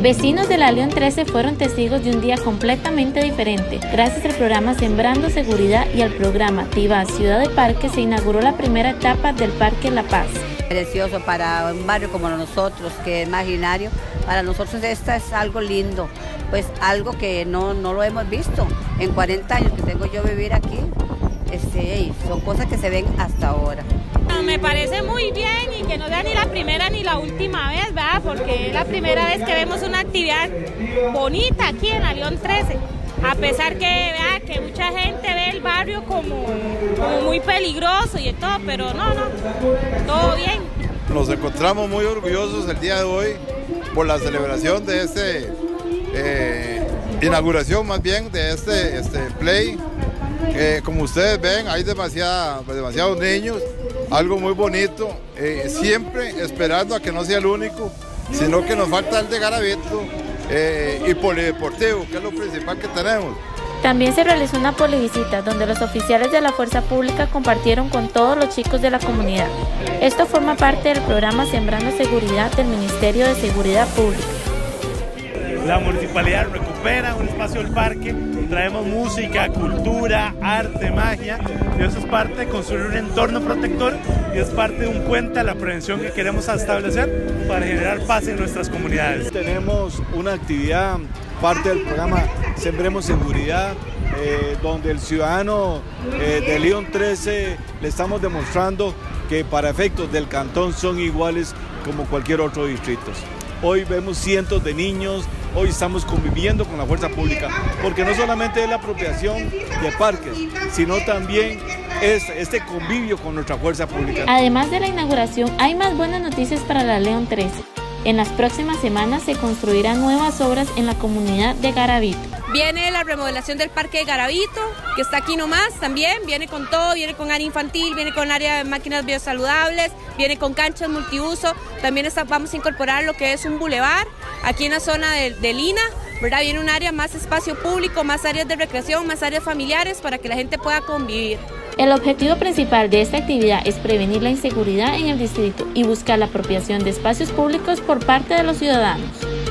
Vecinos de la León 13 fueron testigos de un día completamente diferente. Gracias al programa Sembrando Seguridad y al programa Tiva Ciudad de Parque se inauguró la primera etapa del Parque La Paz. Precioso para un barrio como nosotros, que es marginario. Para nosotros esta es algo lindo, pues algo que no lo hemos visto. En 40 años que tengo yo vivir aquí, son cosas que se ven hasta ahora. Me parece muy bien y que no sea ni la primera ni la última vez, ¿verdad? Porque es la primera vez que vemos una actividad bonita aquí en la León 13. A pesar que mucha gente ve el barrio como muy peligroso y todo, pero no, todo bien. Nos encontramos muy orgullosos el día de hoy por la celebración de inauguración más bien de este play. Como ustedes ven, hay demasiados niños, algo muy bonito, siempre esperando a que no sea el único, sino que nos falta el de Garavito y polideportivo, que es lo principal que tenemos. También se realizó una polivisita donde los oficiales de la Fuerza Pública compartieron con todos los chicos de la comunidad. Esto forma parte del programa Sembrando Seguridad del Ministerio de Seguridad Pública. La municipalidad recupera un espacio del parque, traemos música, cultura, arte, magia, y eso es parte de construir un entorno protector y es parte de un puente a la prevención que queremos establecer para generar paz en nuestras comunidades. Tenemos una actividad, parte del programa Sembremos Seguridad, donde el ciudadano de León 13 le estamos demostrando que para efectos del cantón son iguales como cualquier otro distrito. Hoy vemos cientos de niños, hoy estamos conviviendo con la fuerza pública, porque no solamente es la apropiación de parques, sino también es este convivio con nuestra fuerza pública. Además de la inauguración, hay más buenas noticias para la León 13. En las próximas semanas se construirán nuevas obras en la comunidad de Garavito. Viene la remodelación del Parque de Garavito, que está aquí nomás también, viene con todo, viene con área infantil, viene con área de máquinas biosaludables, viene con canchas multiuso, también vamos a incorporar lo que es un bulevar aquí en la zona de Lina, ¿verdad? Viene un área más espacio público, más áreas de recreación, más áreas familiares para que la gente pueda convivir. El objetivo principal de esta actividad es prevenir la inseguridad en el distrito y buscar la apropiación de espacios públicos por parte de los ciudadanos.